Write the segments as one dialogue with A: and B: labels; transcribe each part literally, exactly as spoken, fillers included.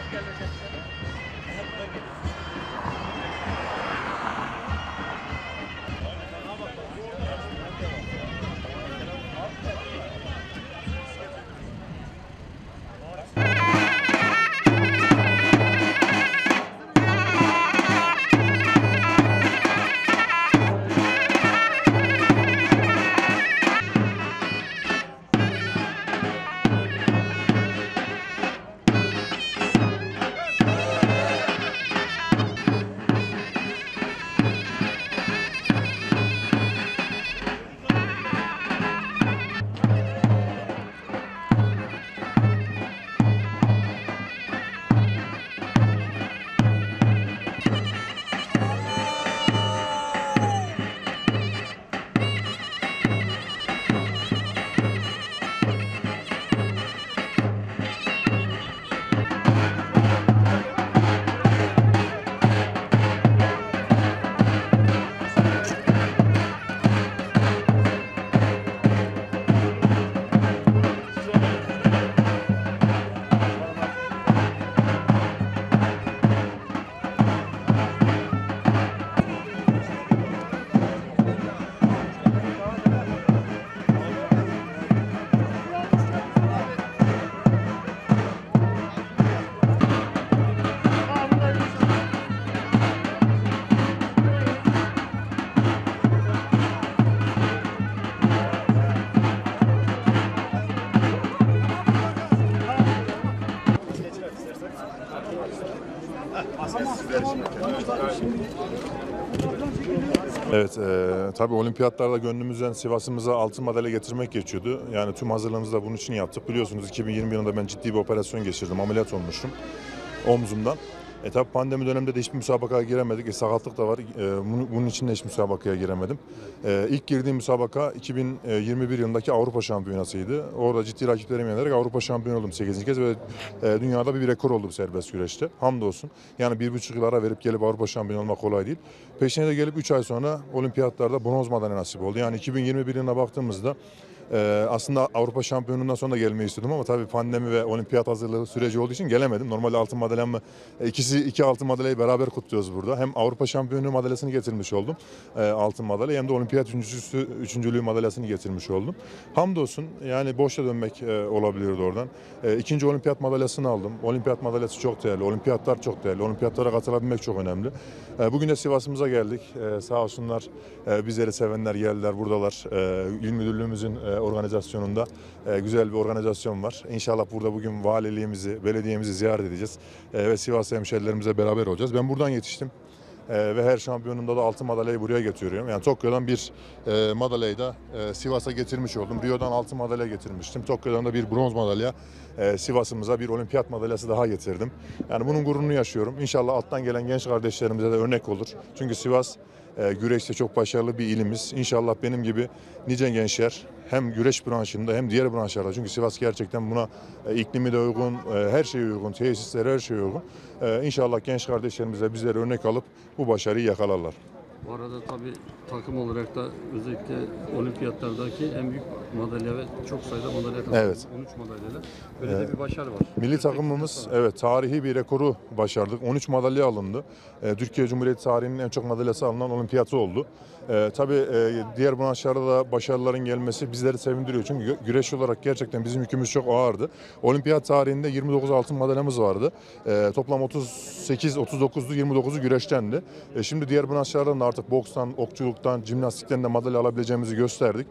A: Evet, e, tabii olimpiyatlarda gönlümüzden Sivas'ımıza altın madalya getirmek geçiyordu. Yani tüm hazırlığımızı da bunun için yaptık. Biliyorsunuz iki bin yirmi yılında ben ciddi bir operasyon geçirdim, ameliyat olmuştum omzumdan. E tabi pandemi döneminde de hiçbir müsabakaya giremedik. E, sakatlık da var. E, bunun için de hiç müsabakaya giremedim. E, ilk girdiğim müsabaka iki bin yirmi bir yılındaki Avrupa Şampiyonası'ydı. Orada ciddi rakiplerimi yenerek Avrupa şampiyonu oldum sekizinci kez ve e, dünyada bir rekor oldu serbest güreşte. Hamdolsun. Yani bir buçuk yıl ara verip gelip Avrupa şampiyonu olmak kolay değil. Peşine de gelip üç ay sonra olimpiyatlarda bronz madalya nasip oldu. Yani iki bin yirmi bir yılına baktığımızda Ee, aslında Avrupa şampiyonundan sonra gelmeyi istiyordum ama tabii pandemi ve olimpiyat hazırlığı süreci olduğu için gelemedim. Normalde altın madalyamı, ikisi iki altın madalyayı beraber kutluyoruz burada. Hem Avrupa şampiyonluğu madalyasını getirmiş oldum, e, altın madalya, hem de olimpiyat üçüncüsü, üçüncülüğü madalyasını getirmiş oldum. Hamdolsun, yani boşta dönmek e, olabilirdi oradan. E, ikinci olimpiyat madalyasını aldım. Olimpiyat madalyası çok değerli, olimpiyatlar çok değerli, olimpiyatlara katılabilmek çok önemli. E, bugün de Sivas'ımıza geldik. E, sağ olsunlar e, bizleri sevenler geldiler, buradalar. E, İl Müdürlüğümüzün e, organizasyonunda e, güzel bir organizasyon var. İnşallah burada bugün valiliğimizi, belediyemizi ziyaret edeceğiz e, ve Sivas hemşerilerimizle beraber olacağız. Ben buradan yetiştim e, ve her şampiyonumda da altın madalyayı buraya getiriyorum. Yani Tokyo'dan bir e, madalyayı da e, Sivas'a getirmiş oldum. Rio'dan altın madalya getirmiştim. Tokyo'dan da bir bronz madalya, e, Sivas'ımıza bir olimpiyat madalyası daha getirdim. Yani bunun gururunu yaşıyorum. İnşallah alttan gelen genç kardeşlerimize de örnek olur. Çünkü Sivas e, güreşte çok başarılı bir ilimiz. İnşallah benim gibi nice gençler hem güreş branşında hem diğer branşlarda, çünkü Sivas gerçekten buna e, iklimi de uygun, e, her şeye uygun, tesisleri her şeye uygun. E, İnşallah genç kardeşlerimiz de bizlere örnek alıp bu başarıyı yakalarlar.
B: Bu arada tabii takım olarak da özellikle olimpiyatlardaki en büyük madalya ve çok sayıda madalya kazandı.
A: Evet.
B: on üç madalyayla. Böyle
A: Evet.
B: de bir başarı var.
A: Milli takımımız evet tarihi bir rekoru başardık. on üç madalya alındı. Ee, Türkiye Cumhuriyeti tarihinin en çok madalyası alınan olimpiyatı oldu. Ee, tabii e, diğer branşlarda da başarıların gelmesi bizleri sevindiriyor. Çünkü gü- güreş olarak gerçekten bizim yükümüz çok ağırdı. Olimpiyat tarihinde yirmi dokuz altın madalyamız vardı. Ee, toplam otuz sekiz otuz dokuzdu, yirmi dokuzu güreştendi. E, şimdi diğer branşlardan da artık bokstan, okçuluktan, jimnastikten de madalya alabileceğimizi gösterdik.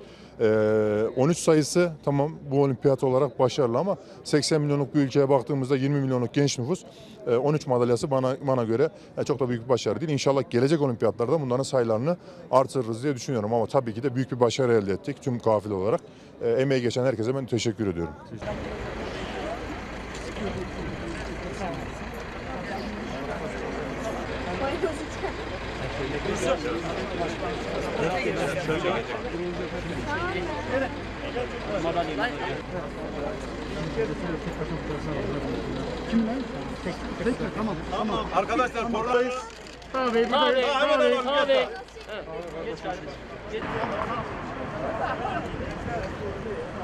A: Ee, on üç sayısı tamam bu olimpiyat olarak başarılı ama seksen milyonluk bir ülkeye baktığımızda yirmi milyonluk genç nüfus, e, on üç madalyası bana bana göre e, çok da büyük bir başarı değil. İnşallah gelecek olimpiyatlarda bunların sayılarını artırırız diye düşünüyorum ama tabii ki de büyük bir başarı elde ettik tüm kafile olarak. E, emeği geçen herkese ben teşekkür ediyorum.
C: Kim lan? Tek, tek, tek, tamam, tamam.
D: Arkadaşlar buradayız.
C: Abi, abi,
D: Abi, abi.
C: abi.